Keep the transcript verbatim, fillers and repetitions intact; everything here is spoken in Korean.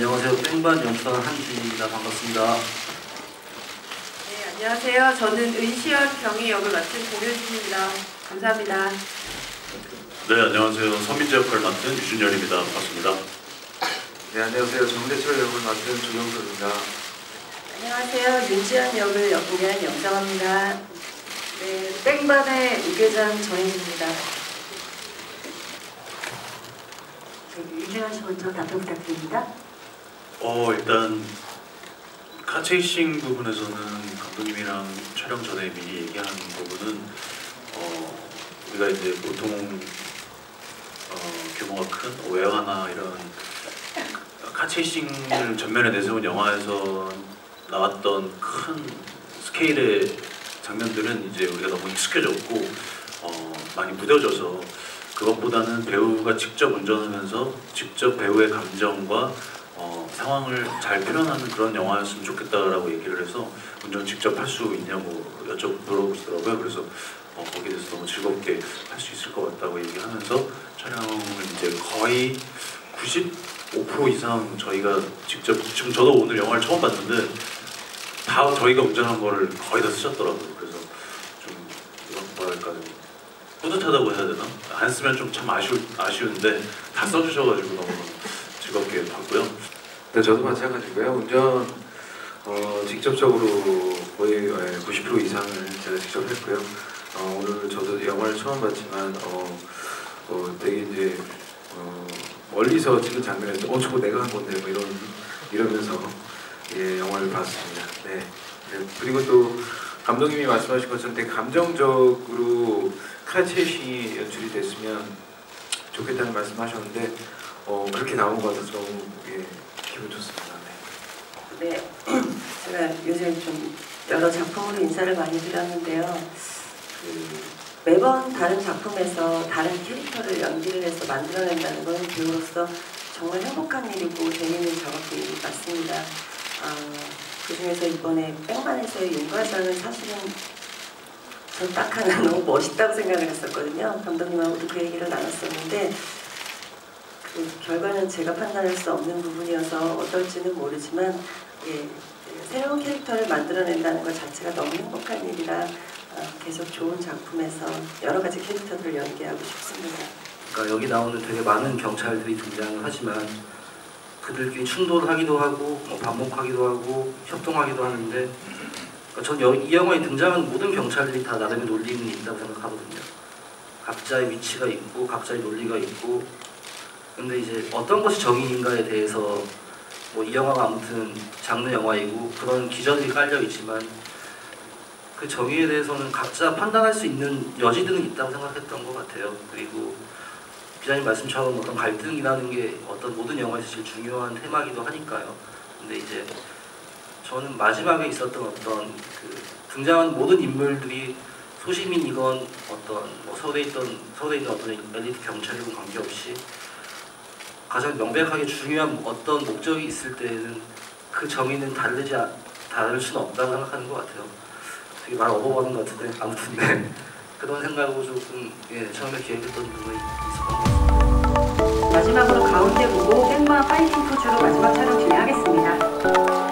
안녕하세요. 뺑반 연출한 한준입니다. 반갑습니다. 네, 안녕하세요. 저는 은시연 경희 역을 맡은 공효진입니다. 감사합니다. 네, 안녕하세요. 서민재 역할을 맡은 유준열입니다. 반갑습니다. 네, 안녕하세요. 정대철 역을 맡은 조영석입니다. 안녕하세요. 윤지연 역을 연기한 영정합니다. 네, 뺑반의 유계장 정혜진입니다. 유준열 씨 먼저 답변 부탁드립니다. 어, 일단 카체이싱 부분에서는 감독님이랑 촬영 전에 미리 얘기한 부분은 어, 우리가 이제 보통 어, 규모가 큰 외화나 이런 카체이싱을 전면에 내세운 영화에서 나왔던 큰 스케일의 장면들은 이제 우리가 너무 익숙해졌고 어, 많이 무뎌져서 그것보다는 배우가 직접 운전하면서 직접 배우의 감정과 어, 상황을 잘 표현하는 그런 영화였으면 좋겠다라고 얘기를 해서 운전 직접 할 수 있냐고 여쭤 물어보시더라고요. 그래서 어, 거기에 대해서 너무 즐겁게 할 수 있을 것 같다고 얘기하면서 촬영을 이제 거의 구십오 퍼센트 이상 저희가 직접, 지금 저도 오늘 영화를 처음 봤는데 다 저희가 운전한 거를 거의 다 쓰셨더라고요. 그래서 좀 뭐랄까 뿌듯하다고 해야 되나? 안 쓰면 좀 참 아쉬우, 아쉬운데 다 써주셔가지고 너무 즐겁게 봤고요. 네, 저도 마찬가지고요. 운전 어, 직접적으로 거의 구십 퍼센트 이상을 제가 직접 했고요. 어, 오늘 저도 영화를 처음 봤지만 어, 어, 되게 이제 어, 멀리서 찍은 장면에서 어 저거 내가 한 건데 뭐 이런 이러면서 예, 영화를 봤습니다. 네. 네. 그리고 또 감독님이 말씀하신 것처럼 되게 감정적으로 카체이싱이 연출이 됐으면 좋겠다는 말씀하셨는데 어, 그렇게 나온 것 같아서 너무 예, 기분 좋습니다. 네. 네, 제가 요즘 좀 여러 작품으로 인사를 많이 드렸는데요. 그 매번 다른 작품에서 다른 캐릭터를 연기를 해서 만들어낸다는 건 배우로서 정말 행복한 일이고 재미있는 작업이 맞습니다. 아, 그 중에서 이번에 뺑반에서의 윤과장은 사실은 전 딱 하나 너무 멋있다고 생각을 했었거든요. 감독님하고도 그 얘기를 나눴었는데 그 결과는 제가 판단할 수 없는 부분이어서 어떨지는 모르지만 예, 새로운 캐릭터를 만들어낸다는 것 자체가 너무 행복한 일이라 어, 계속 좋은 작품에서 여러 가지 캐릭터들을 연기하고 싶습니다. 그러니까 여기 나오는 되게 많은 경찰들이 등장을 하지만 그들끼리 충돌하기도 하고 뭐 반목하기도 하고 협동하기도 하는데 그러니까 전 이 영화에 등장하는 모든 경찰들이 다 나름의 논리는 있다고 생각하거든요. 각자의 위치가 있고 각자의 논리가 있고 근데 이제 어떤 것이 정의인가에 대해서 뭐 이 영화가 아무튼 장르 영화이고 그런 기전이 깔려 있지만 그 정의에 대해서는 각자 판단할 수 있는 여지들은 있다고 생각했던 것 같아요. 그리고 기자님 말씀처럼 어떤 갈등이라는 게 어떤 모든 영화에서 제일 중요한 테마이기도 하니까요. 근데 이제 저는 마지막에 있었던 어떤 그 등장한 모든 인물들이 소시민이건 어떤 뭐 서울에 있던 서울에 있는 어떤 엘리트 경찰이건 관계없이 가장 명백하게 중요한 어떤 목적이 있을 때에는 그 정의는 다르지 다를 수는 없다고 생각하는 것 같아요. 되게 말 얻어버린 것 같은데 아무튼 네. 그런 생각으로 조금 예, 처음에 기획했던 부분이 있었던 것 같습니다. 마지막으로 가운데 보고 뺑반 파이팅 포즈로 마지막 촬영 진행하겠습니다.